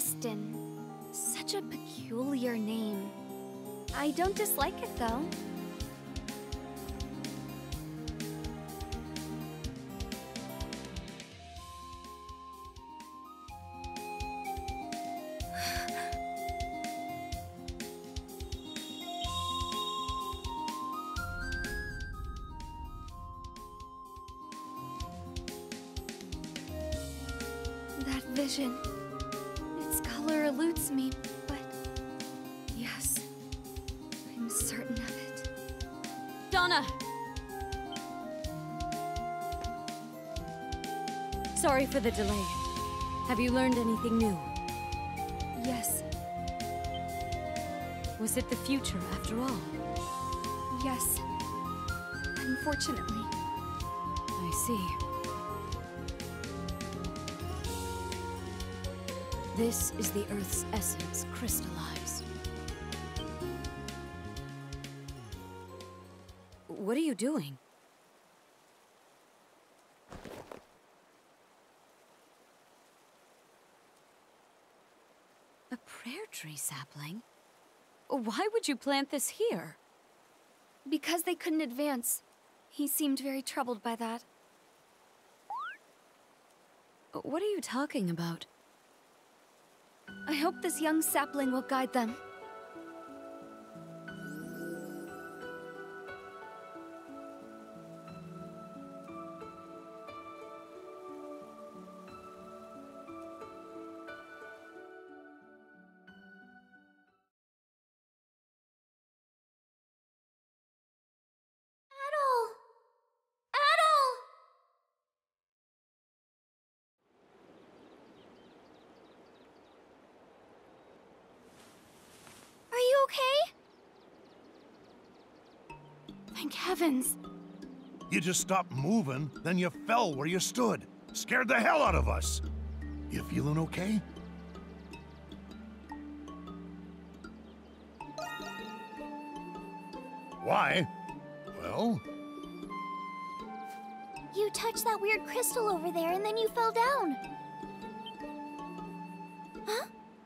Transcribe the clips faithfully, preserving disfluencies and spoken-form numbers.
Kristen. Such a peculiar name. I don't dislike it, though. That vision. Its color eludes me, but yes, I'm certain of it. Donna! Sorry for the delay. Have you learned anything new? Yes, Was it the future after all? yes. Unfortunately. I see. This is the Earth's essence crystallized. What are you doing? A prayer tree sapling? Why would you plant this here? Because they couldn't advance. He seemed very troubled by that. What are you talking about? I hope this young sapling will guide them. Are you okay? Thank heavens. You just stopped moving, then you fell where you stood. Scared the hell out of us. You feeling okay? Why? Well... You touched that weird crystal over there and then you fell down. Huh?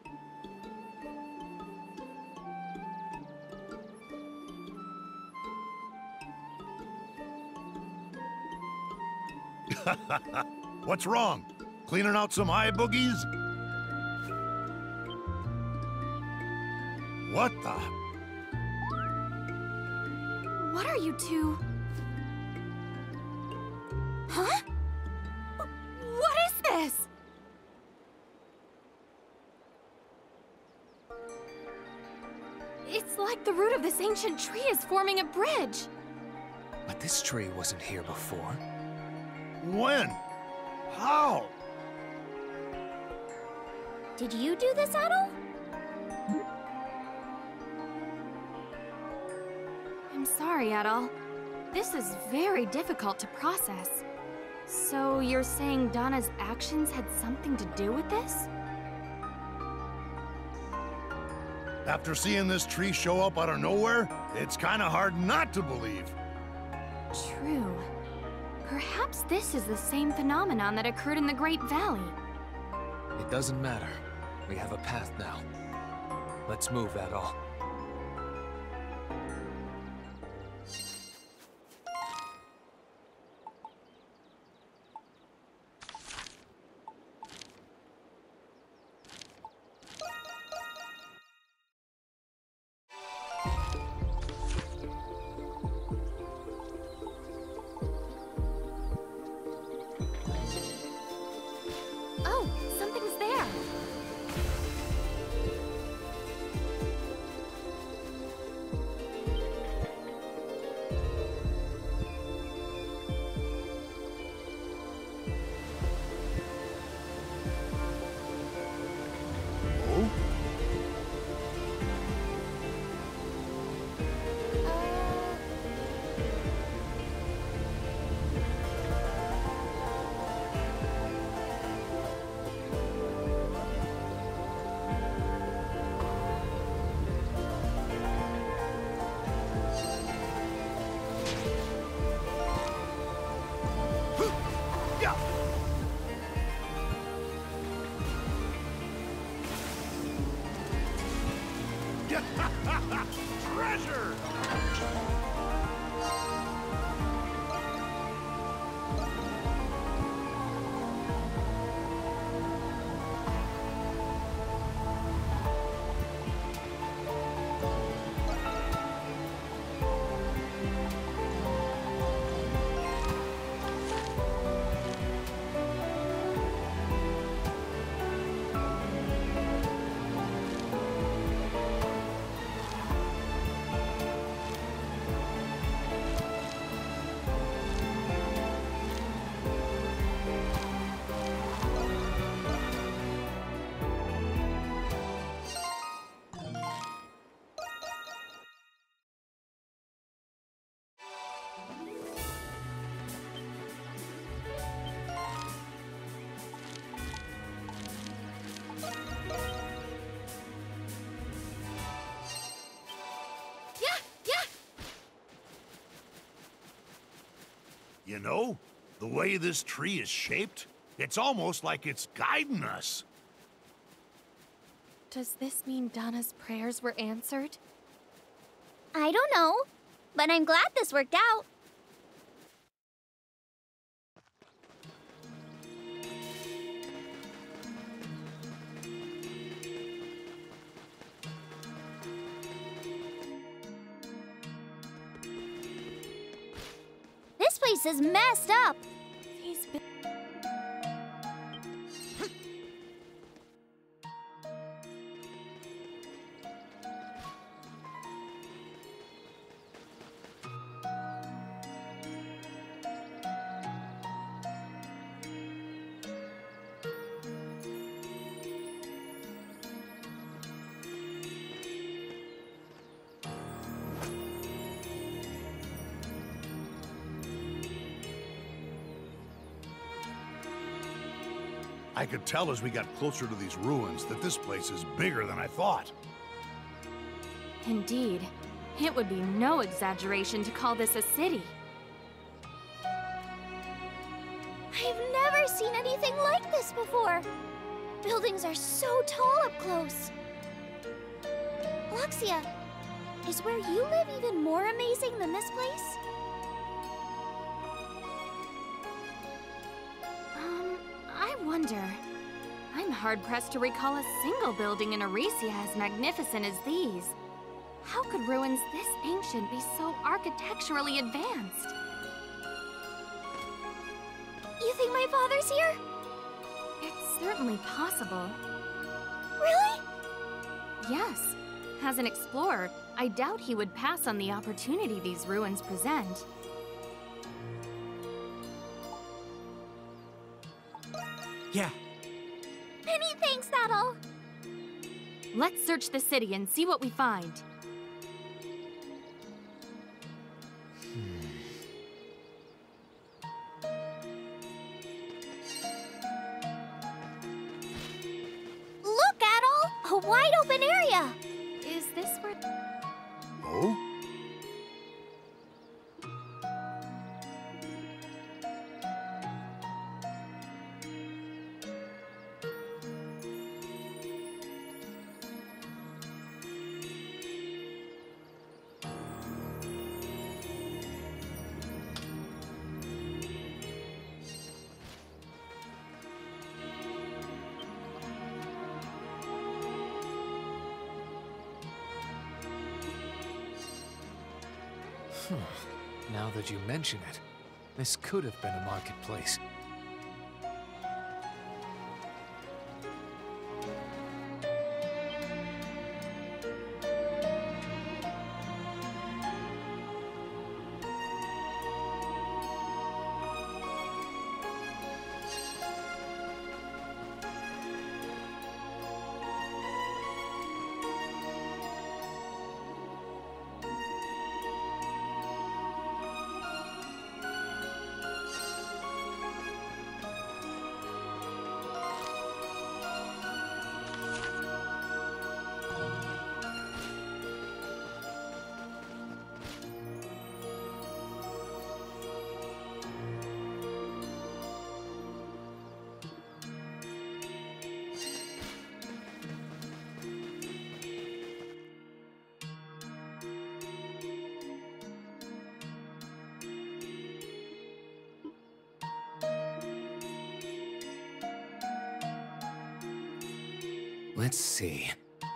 What's wrong? Cleaning out some eye boogies? What the? What are you two? Huh? What is this? It's like the root of this ancient tree is forming a bridge. But this tree wasn't here before. When? How? Did you do this, Adol? I'm sorry, Adol. This is very difficult to process. So you're saying Donna's actions had something to do with this? After seeing this tree show up out of nowhere, it's kind of hard not to believe. True. Perhaps this is the same phenomenon that occurred in the Great Valley. It doesn't matter. We have a path now. Let's move, Adol. Oh, something's there. Treasure! You know, the way this tree is shaped, it's almost like it's guiding us. Does this mean Donna's prayers were answered? I don't know, but I'm glad this worked out. This place is messed up. These bi- I could tell as we got closer to these ruins that this place is bigger than I thought. Indeed. It would be no exaggeration to call this a city. I've never seen anything like this before. Buildings are so tall up close. Luxia, is where you live even more amazing than this place? Um, I wonder. I'm hard-pressed to recall a single building in Aricia as magnificent as these. How could ruins this ancient be so architecturally advanced? You think my father's here? It's certainly possible. Really? Yes. As an explorer, I doubt he would pass on the opportunity these ruins present. Yeah. Many thanks, Adol. Let's search the city and see what we find. Look, Adol! A wide open area! Is this where... Oh? Now that you mention it, this could have been a marketplace. Let's see.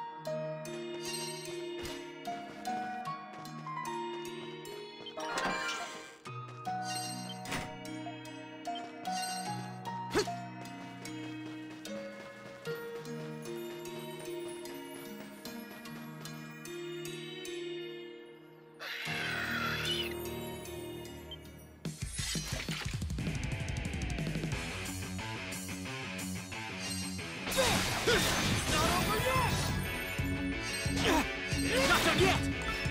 Not done yet!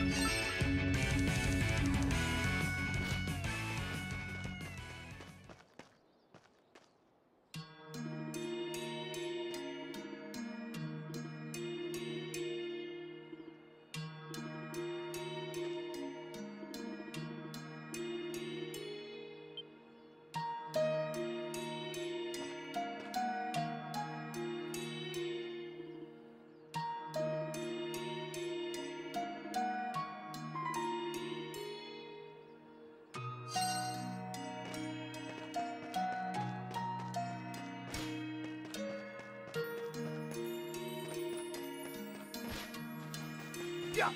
Yeah.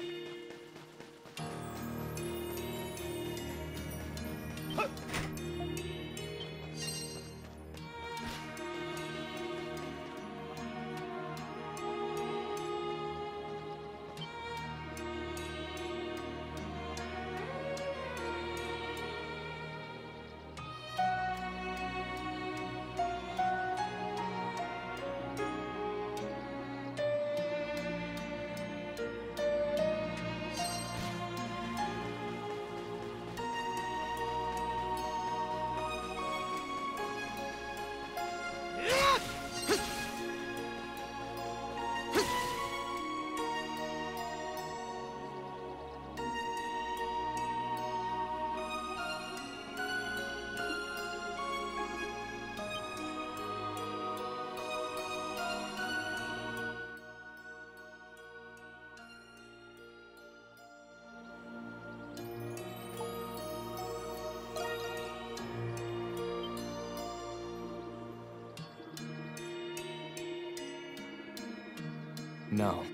Huh. No.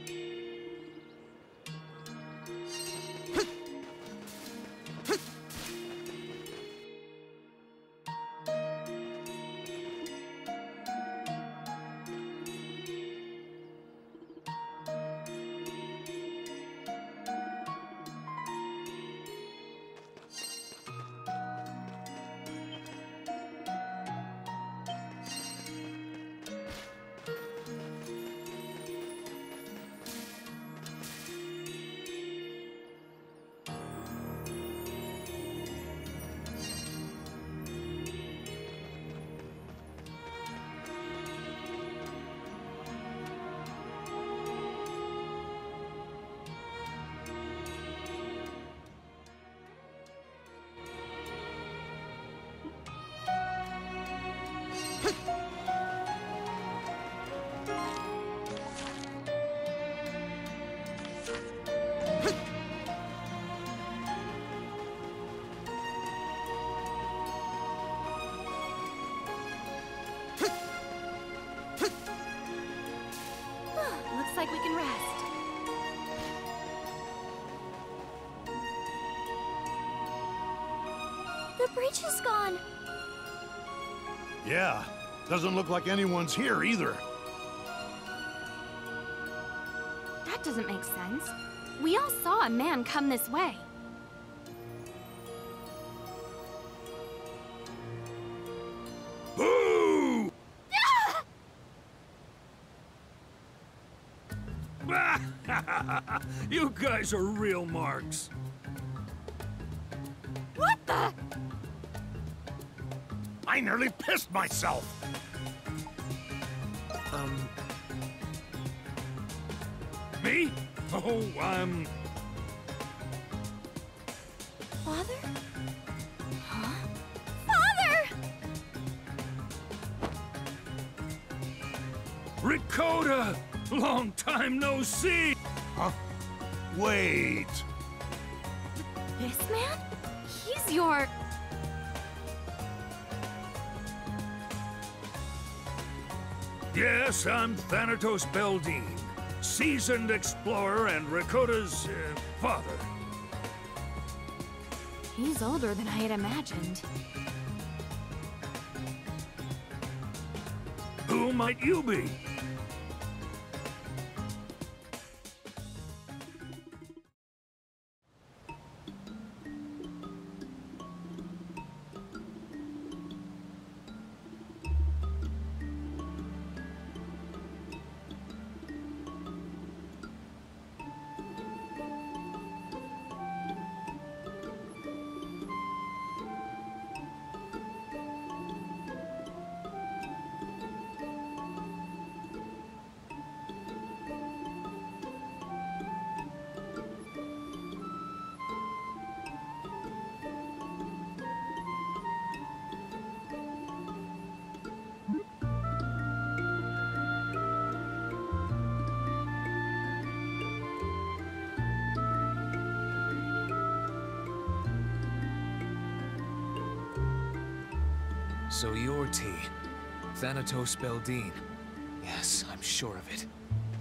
Looks like we can rest. The bridge is gone. Yeah. Doesn't look like anyone's here either. That doesn't make sense. We all saw a man come this way. Boo! You guys are real marks. What the? I nearly pissed myself. Um... Me? Oh, I'm... Father? Huh? Father! Ricotta! Long time no see! Huh? Wait. This man? He's your... Yes, I'm Thanatos Beldine, seasoned explorer and Rakota's uh, father. He's older than I had imagined. Who might you be? So you're T. Thanatos Beldine. Yes, I'm sure of it.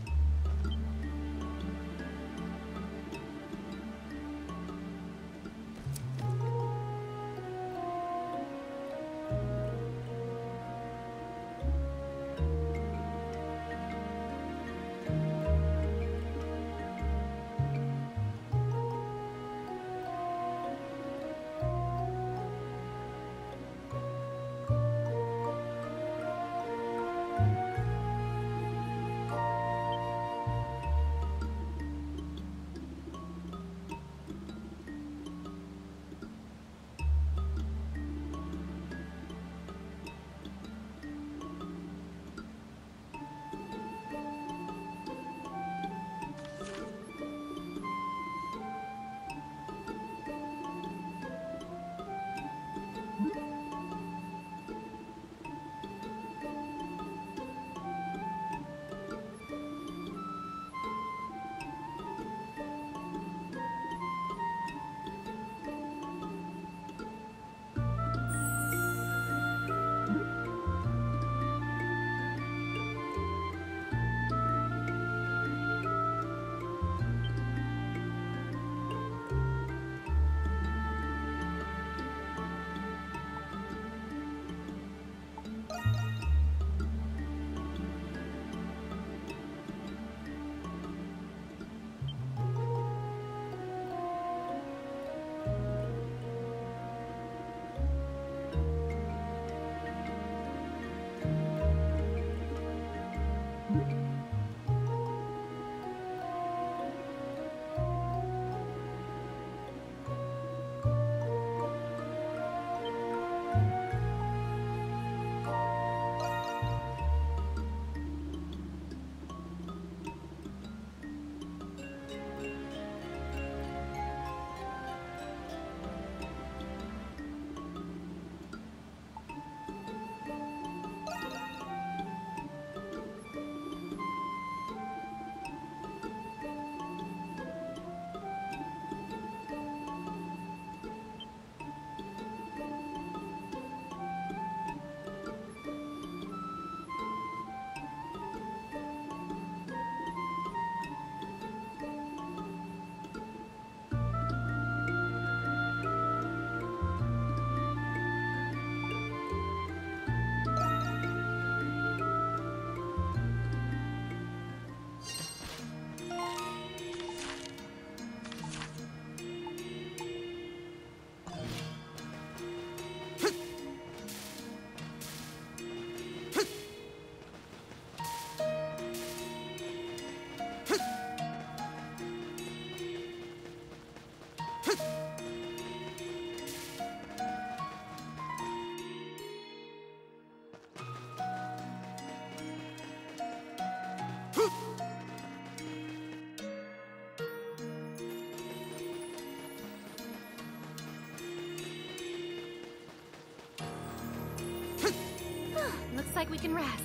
Looks like we can rest.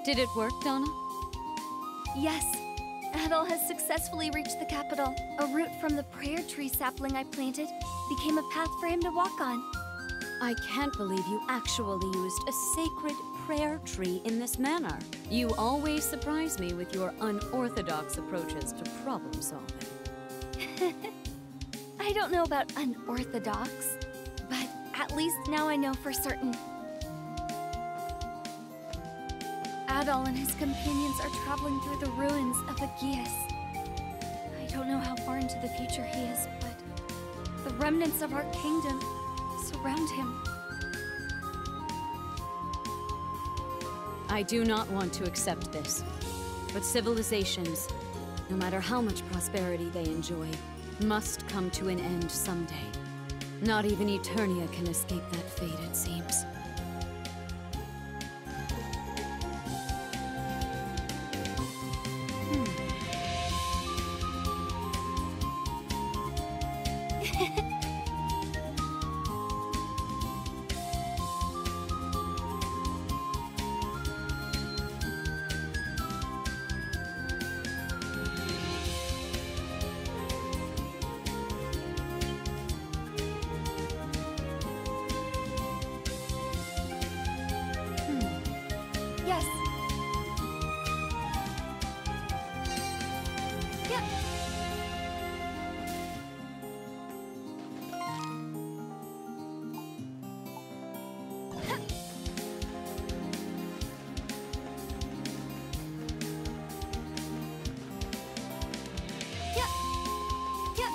Did it work, Donna? Yes. Adol has successfully reached the capital. A root from the prayer tree sapling I planted became a path for him to walk on. I can't believe you actually used a sacred prayer tree in this manner. You always surprise me with your unorthodox approaches to problem solving. I don't know about unorthodox, but at least now I know for certain. Adol and his companions are traveling through the ruins of Aegeus. I don't know how far into the future he is, but the remnants of our kingdom surround him. I do not want to accept this, but civilizations, no matter how much prosperity they enjoy, must come to an end someday. Not even Eternia can escape that fate, it seems. Yes. Yep. Yep. Yep.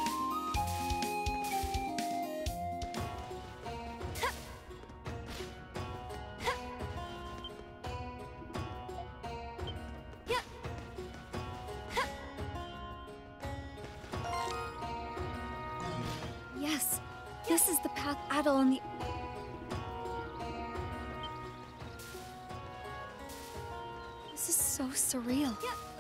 Yes, this is the path Adol and the... This is so surreal.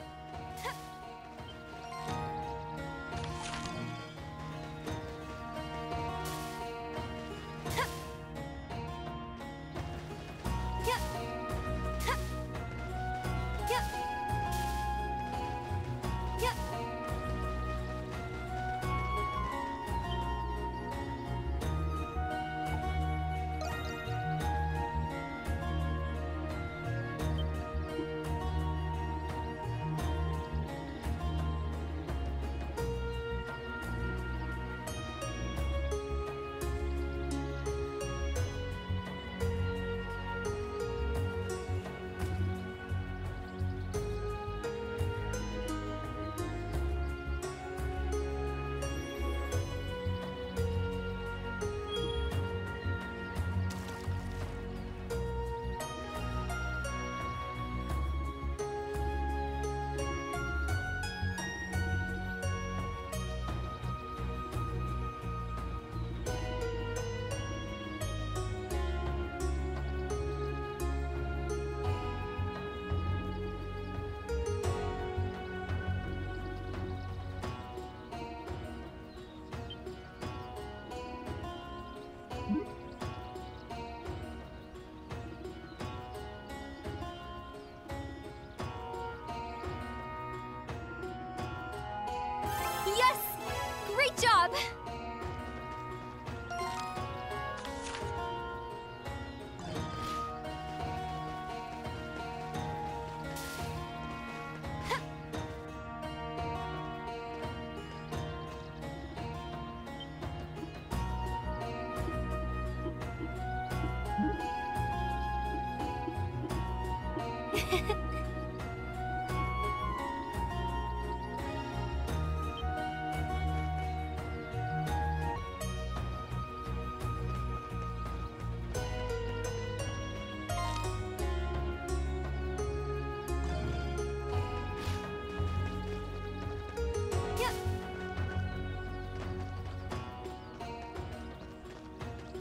Yes! Great job!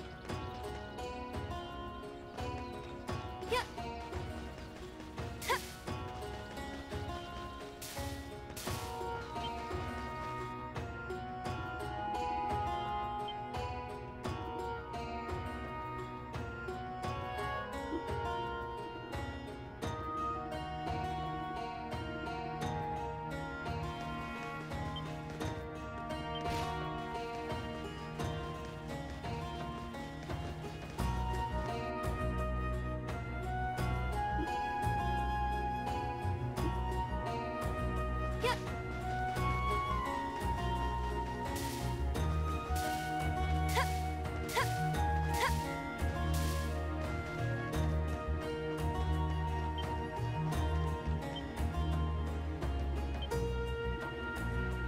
Yep.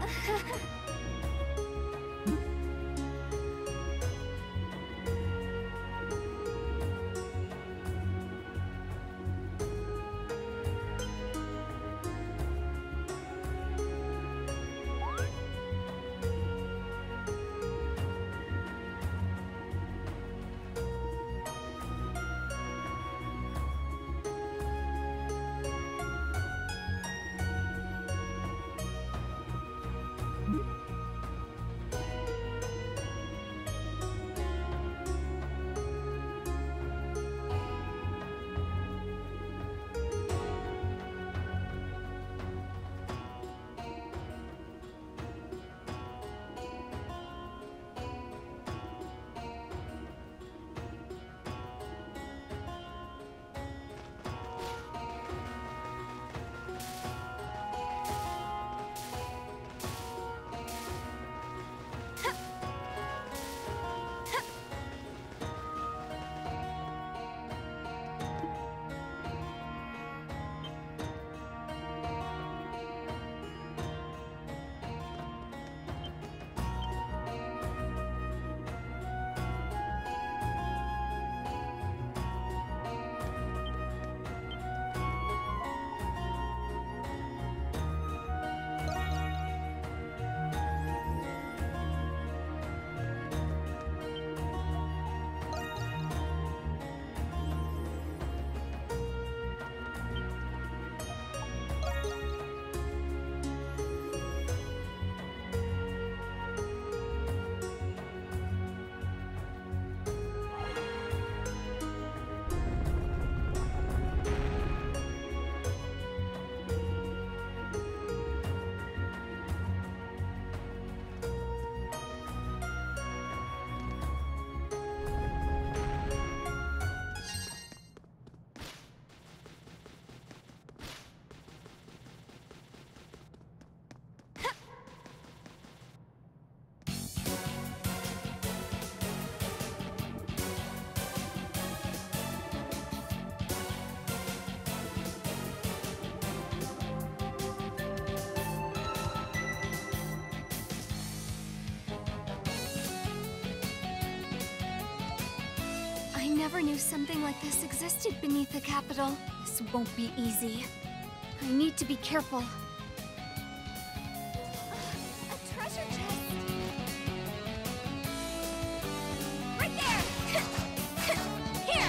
I never knew something like this existed beneath the capital. This won't be easy. I need to be careful. A treasure chest! Right there! Here!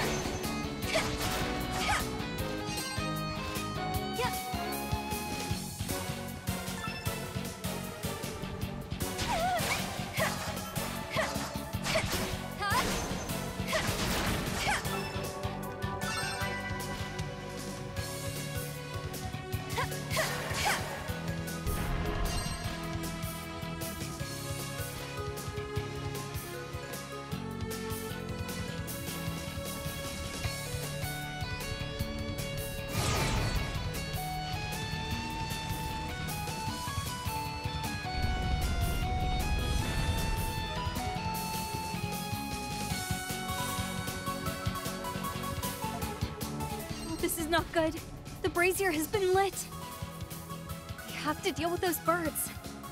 This is not good. The brazier has been lit. We have to deal with those birds.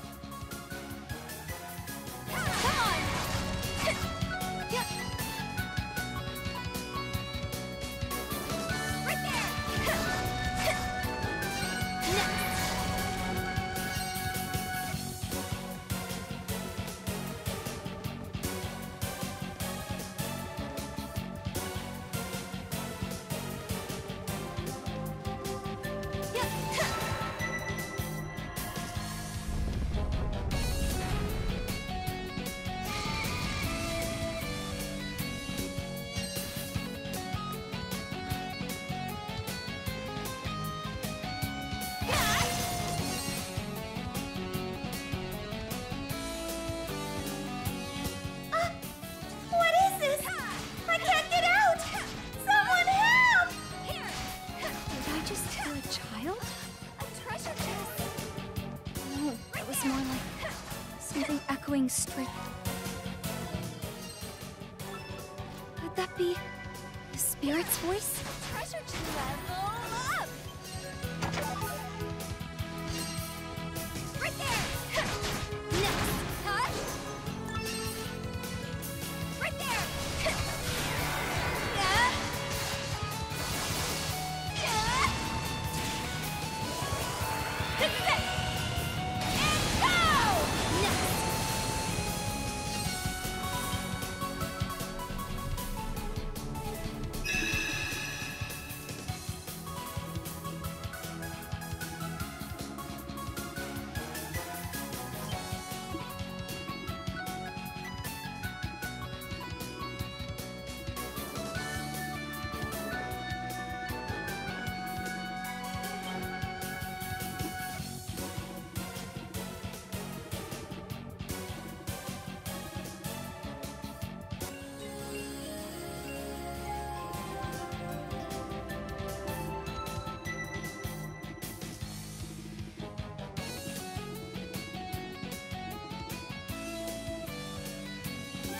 Come on! Right there! Straight. Could that be the spirit's voice? Treasure to level up! Right there!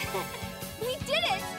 We did it!